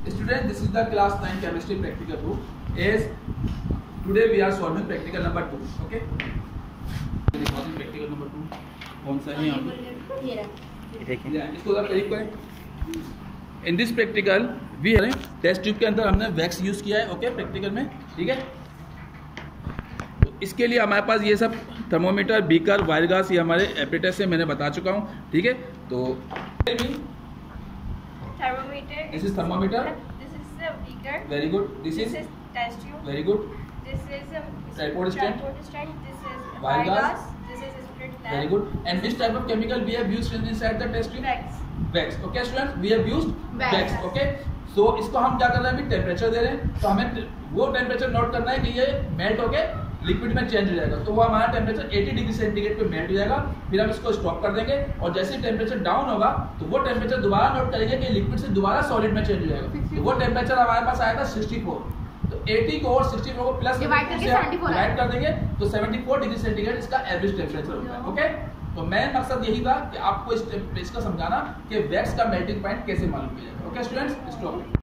Students, this is the class 9 chemistry practical book. As today we are solving practical number 2. Okay. Practical number 2 कौन सा है यहाँ पे? ये देखिए, इसको जरा करीब करें. In this practical we है टेस्ट ट्यूब के अंदर हमने वैक्स यूज किया है. ओके, प्रैक्टिकल में. ठीक है. तो इसके लिए हमारे पास ये सब थर्मोमीटर, बीकर, वायर ग्लास ये हमारे एपरेटस से मैंने बता चुका हूँ. ठीक है. तो thermometer. This is thermometer. This is the beaker. Very good. This is test tube. very good. This is Tripod stand. This is Wire glass. This is split lamp. Very good. And which type of chemical we have used inside the test tube? Wax. Wax. Okay, students, we have used wax. Okay. So इसको हम क्या कर रहे हैं? अभी temperature दे रहे हैं. तो हमें वो टेम्परेचर नोट करना है कि ये मेल्ट होके लिक्विड में चेंज हो जाएगा. तो वो हमारा टेम्परेचर 80 डिग्री सेंटीग्रेड पे मेल्ट हो जाएगा. फिर हम इसको स्टॉप कर देंगे और जैसे ही टेम्परेचर डाउन होगा तो वो टेम्परेचर दोबारा नोट करेंगे कि लिक्विड से दोबारा सॉलिड में चेंज हो जाएगा. तो वो टेम्परेचर हमारे पास आया था 64. तो 80 को और 64 को प्लस डिवाइड कर देंगे तो 74 डिग्री सेंटीग्रेड इसका एवरेज टेम्परेचर होगा. ओके. तो मेन मकसद यही था कि आपको इसका समझाना कि वैक्स का मेल्टिंग पॉइंट कैसे मालूम किया जाए. Okay students, stop.